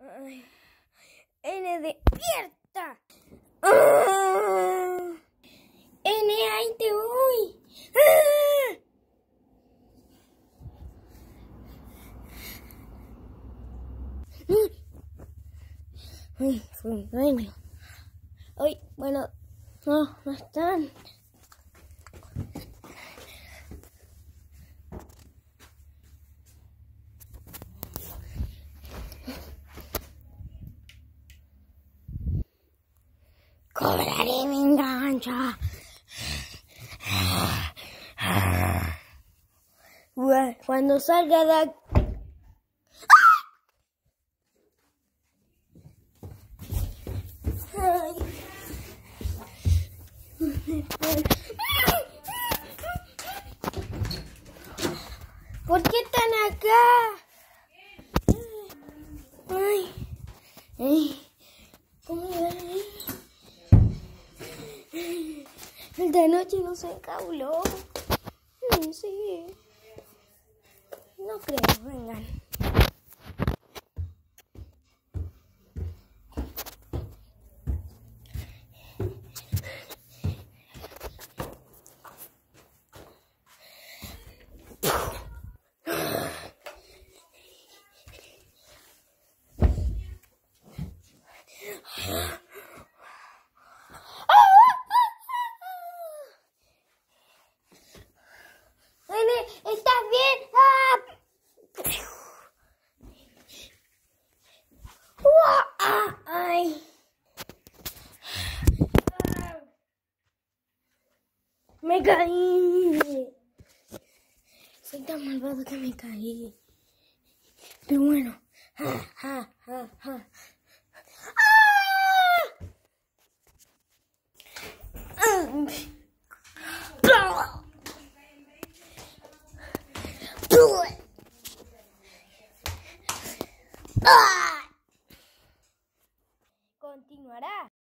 Ay. N, despierta. N, ahí te voy. Uy, fue un sueño. Ay, bueno, no están. Cobraré venganza. Cuando salga de aquí. ¿Por qué están acá? Ay. ¿Cómo ven? Esta noche no se encauló. Sí. No creo, vengan. ¿Estás bien? ¡Ay! Me caí. Soy tan malvado que me caí. Pero bueno. ¡Ah!